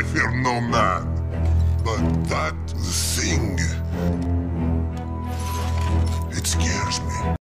fear no man. But that thing, it scares me.